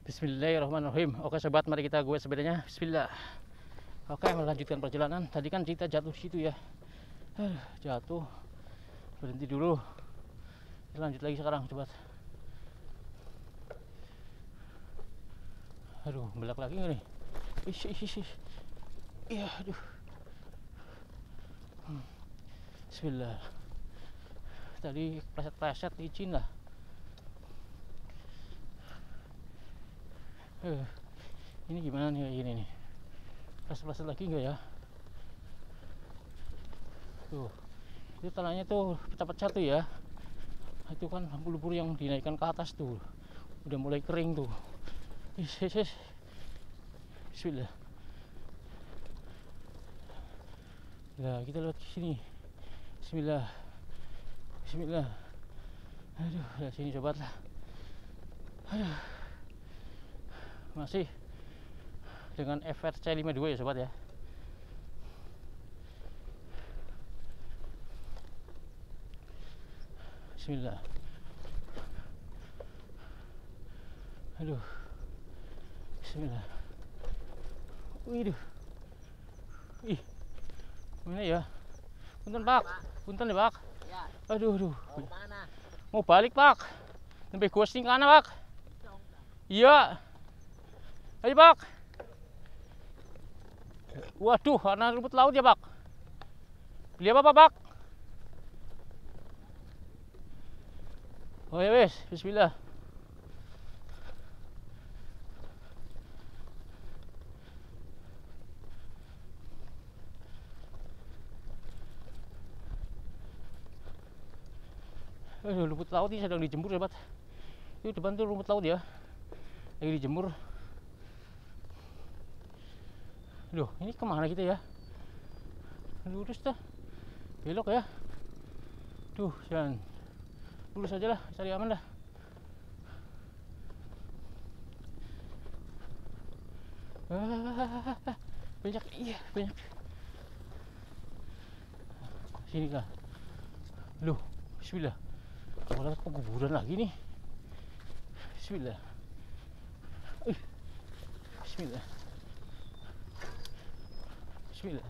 Bismillahirrahmanirrahim. Oke sobat, mari kita gue sepedanya. Bismillah. Oke, melanjutkan perjalanan. Tadi kan kita jatuh situ ya. Jatuh. Berhenti dulu. Lanjut lagi sekarang sobat. Aduh, belak lagi nggak nih? Iya, aduh. Bismillah. Tadi pleset-pleset licin lah. Ini gimana nih kayak gini nih? Pleset-pleset lagi enggak ya? Tuh. Itu tanahnya tuh pecah-pecah tuh ya. Itu kan lumpur yang dinaikkan ke atas tuh. Udah mulai kering tuh. Bismillah. Nah, kita lihat ke sini. Bismillah. Bismillah. Aduh, lihat sini sobat lah. Aduh. Masih dengan FRC 52 ya sobat ya. Bismillah. Aduh. Bismillah. Widuh. Ih. Mana ya? Punten Pak. Punten ya Pak. Ya. Aduh, aduh. Mau mana? Mau balik Pak. Sampai ghosting ke mana Pak? Iya. Ayo Pak. Waduh, anak rumput laut ya Pak. Beli apa Pak? Oh ya wes, bismillah. Rumput laut ini sedang dijemur sobat. Itu depan tuh rumput laut ya. Lagi dijemur. Loh, ini kemana kita ya? Lurus dah. Belok ya. Duh, jangan. Lurus aja lah, cari aman dah. Banyak, iya banyak. Sini kah? Loh, bismillah. Kalau kuburan lagi nih. Bismillah. Bismillah. Bismillah.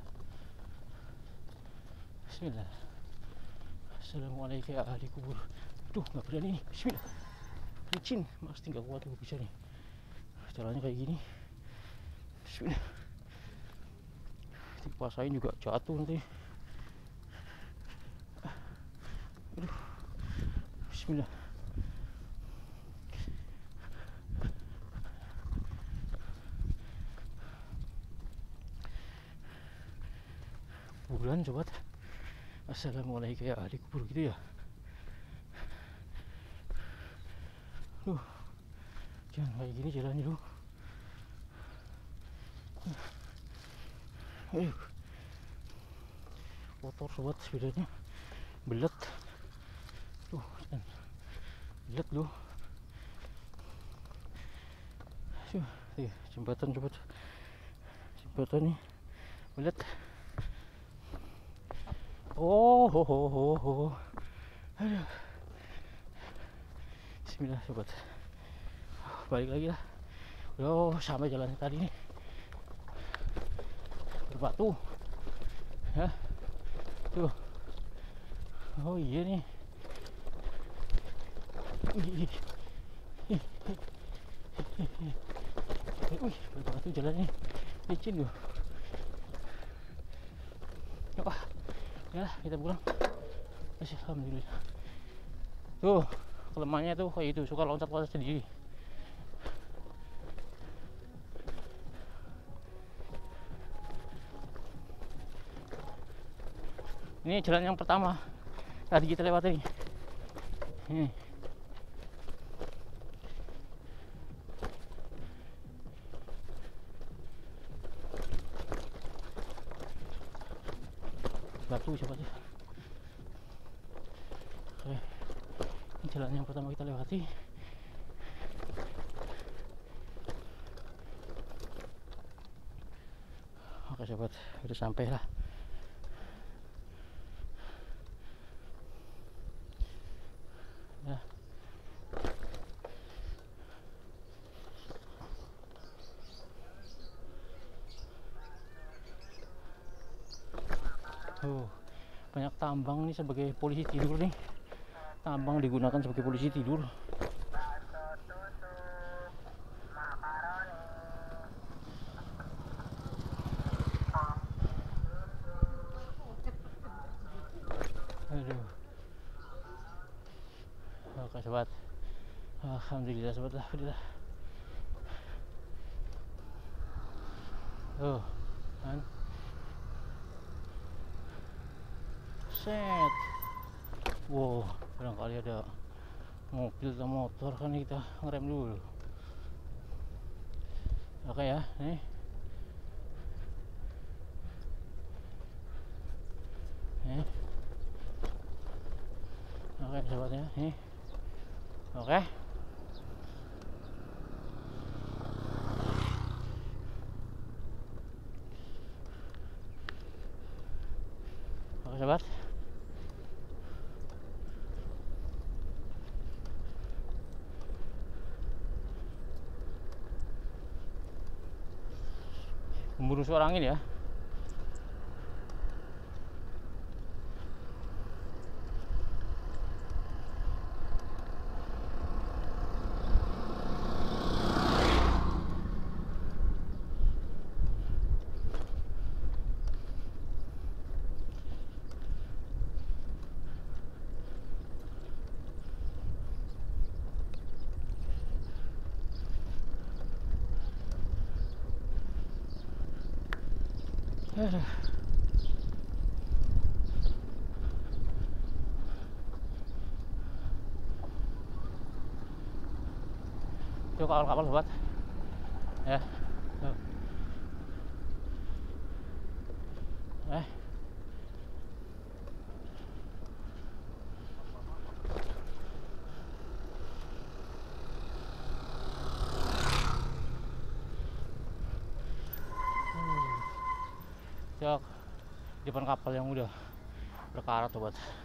Bismillah. Assalamualaikum ya ahli kubur. Duh, nggak berani nih. Bismillah. Licin, mas tinggal kuat gue bisa nih. Jalannya kayak gini. Bismillah. Dikuasain juga jatuh nanti. Aduh. Bismillah. Kuburan sobat. Assalamualaikum ya ahli kubur gitu ya. Jangan kayak gini jalannya lu. Kotor sobat sepedanya. Belet. Tuh, belet lu. Jembatan sobat. Jembatan nih. Belet. Oh. Aduh. Bismillah sobat. Balik lagi lah. Udah sampai jalan tadi nih. Berbatu. Ya. Tuh. Oh iya nih. Wih, berbatu jalannya. Licin loh. Wah. Ya, kita pulang. Alhamdulillah. Tuh, kelemahannya tuh kayak itu, suka loncat-loncat sendiri. Ini jalan yang pertama tadi kita lewati. Ini. Batu coba aja. Oke. Ini jalan yang pertama kita lewati. Oke sobat, udah sampai lah. Ya. Banyak tambang nih sebagai polisi tidur nih. Tambang digunakan sebagai polisi tidur. Aduh. Oke sobat. Alhamdulillah sobat, alhamdulillah. Kan. Set. Wow, barangkali ada mobil atau motor, kan kita ngerem dulu. Oke ya, nih. Oke sobatnya, nih. Oke. Oke sobat. Memburu suara angin ya. Itu kapal-kapal sobat ya. Cok, depan kapal yang udah berkarat sobat.